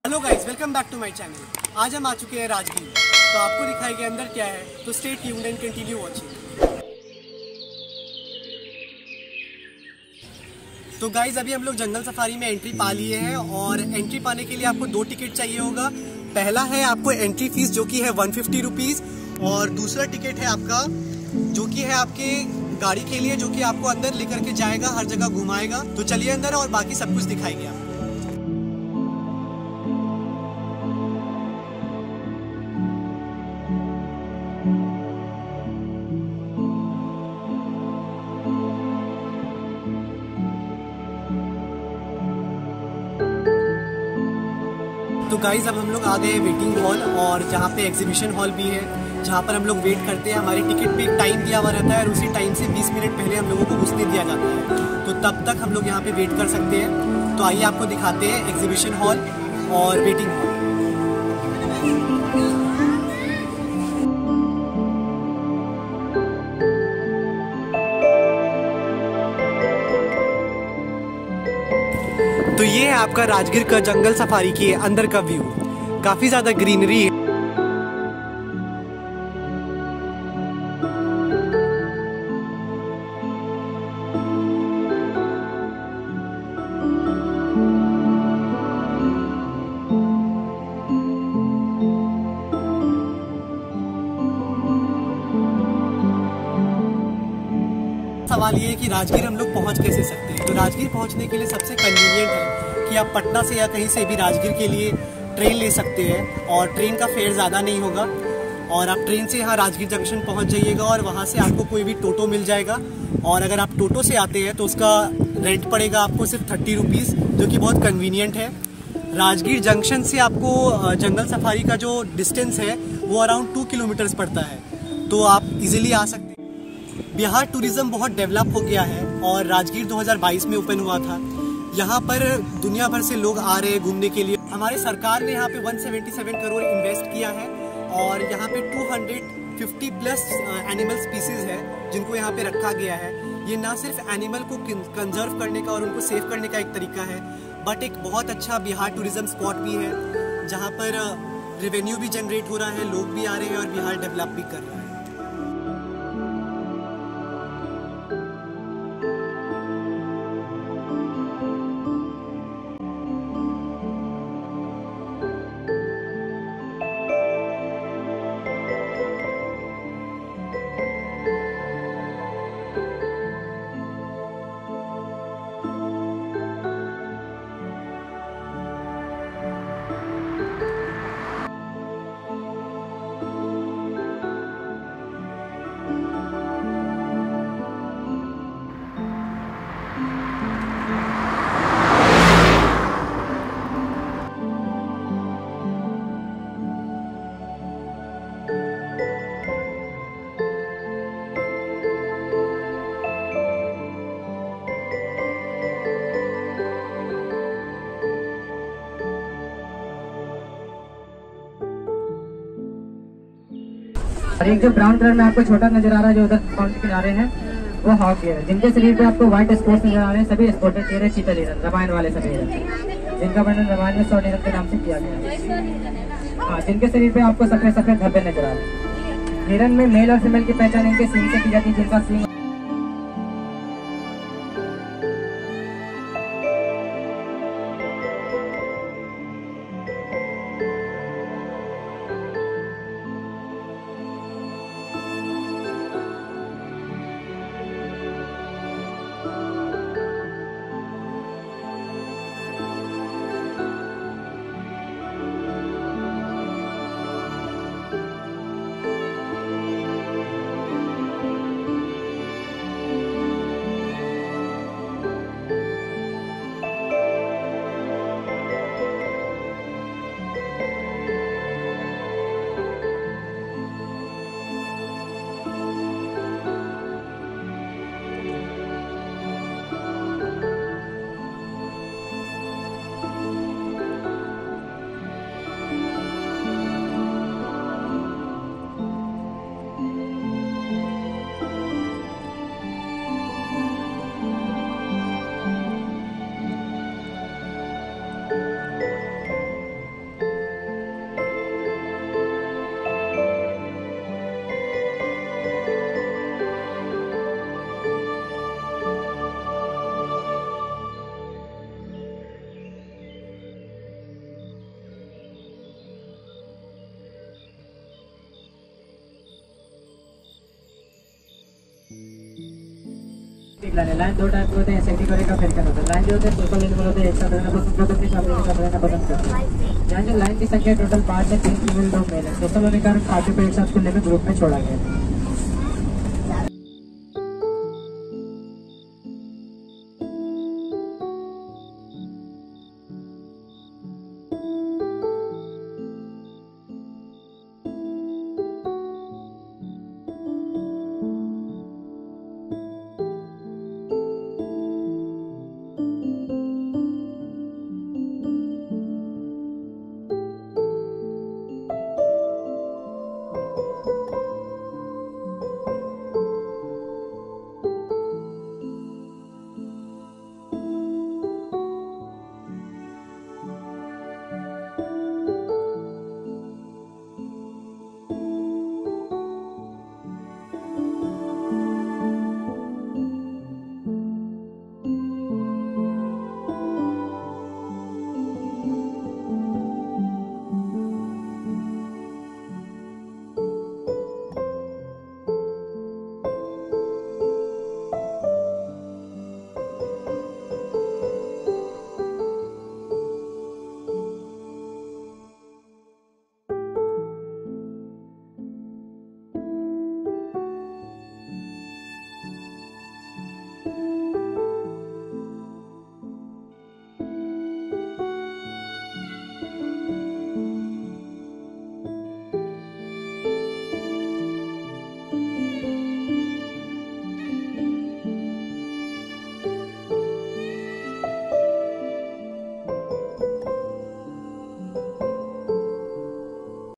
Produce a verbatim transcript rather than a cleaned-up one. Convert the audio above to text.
Hello guys, welcome back to my channel. आज हम आ चुके हैं राजगीर। तो आपको दिखाएंगे अंदर क्या है, तो stay tuned and continue watching. तो गाइस, अभी हम लोग जंगल सफारी में एंट्री पा लिए हैं और एंट्री पाने के लिए आपको दो टिकट चाहिए होगा। पहला है आपको एंट्री फीस जो कि है वन फिफ्टी रुपीज़ और दूसरा टिकट है आपका जो कि है आपके गाड़ी के लिए, जो कि आपको अंदर लेकर के जाएगा, हर जगह घुमाएगा। तो चलिए अंदर और बाकी सब कुछ दिखाएंगे आपको। तो गाइज, अब हम लोग आ गए हैं वेटिंग हॉल, और जहाँ पे एग्जीबिशन हॉल भी है, जहाँ पर हम लोग वेट करते हैं। हमारे टिकट पे एक टाइम दिया हुआ रहता है और उसी टाइम से बीस मिनट पहले हम लोगों को घुसने दिया जाता है। तो तब तक हम लोग यहाँ पे वेट कर सकते हैं। तो आइए आपको दिखाते हैं एग्जीबिशन हॉल और वेटिंग हॉल। तो ये है आपका राजगीर का जंगल सफारी के अंदर का व्यू। काफी ज्यादा ग्रीनरी है। सवाल ये है कि राजगीर हम लोग पहुंच कैसे सकते हैं। तो राजगीर पहुंचने के लिए सबसे कन्वीनियंट है कि आप पटना से या कहीं से भी राजगीर के लिए ट्रेन ले सकते हैं, और ट्रेन का फेयर ज़्यादा नहीं होगा। और आप ट्रेन से यहाँ राजगीर जंक्शन पहुंच जाइएगा और वहाँ से आपको कोई भी टोटो मिल जाएगा। और अगर आप टोटो से आते हैं तो उसका रेंट पड़ेगा आपको सिर्फ थर्टी रुपीज़, जो कि बहुत कन्वीनियंट है। राजगीर जंक्शन से आपको जंगल सफारी का जो डिस्टेंस है वो अराउंड टू किलोमीटर्स पड़ता है, तो आप इजीली आ सकते हैं। बिहार टूरिज्म बहुत डेवलप हो गया है और राजगीर दो हज़ार बाईस में ओपन हुआ था। यहाँ पर दुनिया भर से लोग आ रहे हैं घूमने के लिए। हमारी सरकार ने यहाँ पे एक सौ सतहत्तर करोड़ इन्वेस्ट किया है और यहाँ पे दो सौ पचास प्लस एनिमल स्पीसीज है जिनको यहाँ पे रखा गया है। ये ना सिर्फ एनिमल को कंजर्व करने का और उनको सेव करने का एक तरीका है, बट एक बहुत अच्छा बिहार टूरिज्म स्पॉट भी है जहाँ पर रेवेन्यू भी जनरेट हो रहा है, लोग भी आ रहे हैं और बिहार डेवलप भी कर रहा है। और एक जो ब्राउन कलर में आपको छोटा नजर आ रहा है जो उधर पानी के किनारे हैं, वो हॉक डियर है। जिनके शरीर पे आपको व्हाइट स्पॉट्स नजर आ रहे हैं, सभी स्पॉटेड डियर है, चीतल हिरन, रामायण वाले सभी हिरन, जिनका वर्णन रामायण में स्वर्ण हिरन के नाम से किया गया है। हाँ, जिनके शरीर पे आपको सफेद सफेद धब्बे नजर आ रहे हैं। हिरन में मेल और फीमेल की पहचान इनके सींग से की जाती है, जिनका सींग लाइन है। लाइन दो टाइप के होते हैं, एसआईटी का अफ्रीकन होता है। लाइन जो होते हैं सोशल एनिमल होते हैं, एक साथ रहना पसंद करते हैं, अपने साथ रहना पसंद करते हैं। यहाँ जो लाइन की संख्या टोटल पाँच है, तीन फीमेल दो मेल है। सोशल होने के कारण काफी को एक साथ खुले में ग्रुप में छोड़ा गया है।